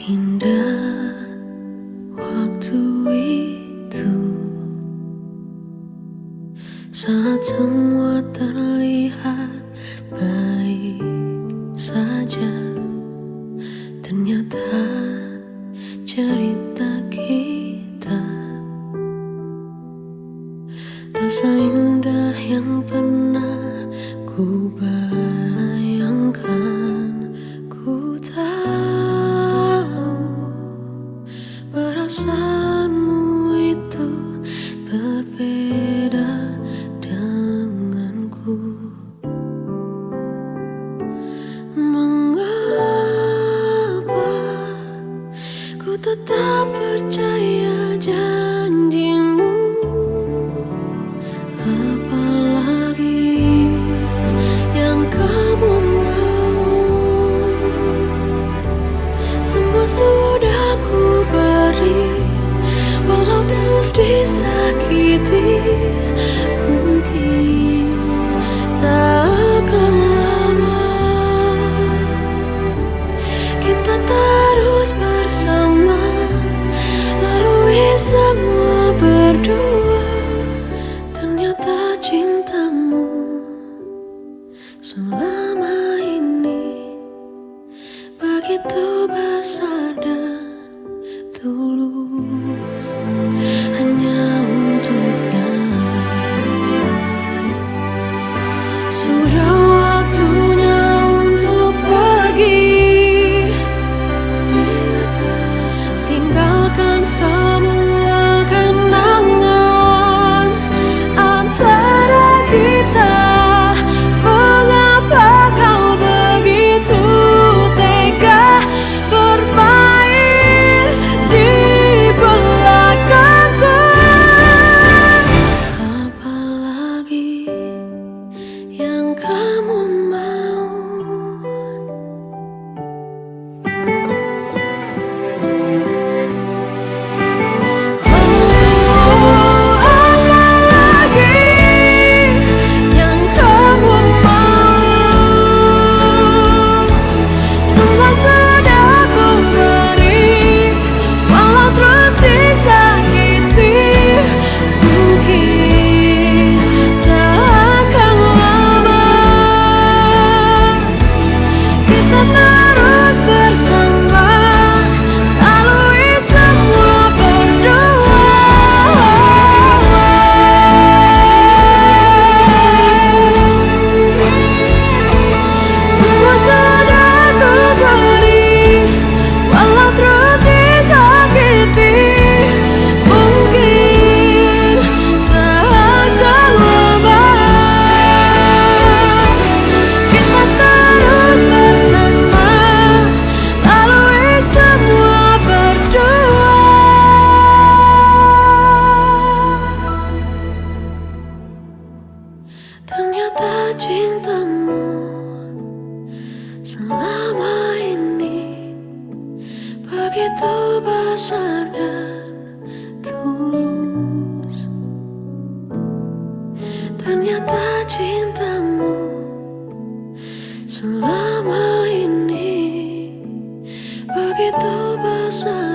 Indah waktu itu, saat semua terlihat baik saja. Ternyata cerita kita tak seindah yang pernah ku bayangkan. Ku tahu perasaanmu itu berbeda denganku. Mengapa ku tetap percaya janjimu? Apalagi yang kamu mau. Semua sudah ku beri, walau terus disakiti. Mungkin tak akan lama kita terus bersama, lalui semua berdua. Ternyata cintamu selama ini begitu besar dan tulus, hanya untuknya. Sudah waktunya untuk pergi, tinggalkan semua kenangan antara kita. Mengapa kau begitu tega bermain di belakangku? Apalagi yang kamu mau. Ternyata cintamu selama ini begitu besar dan tulus. Ternyata cintamu selama ini begitu besar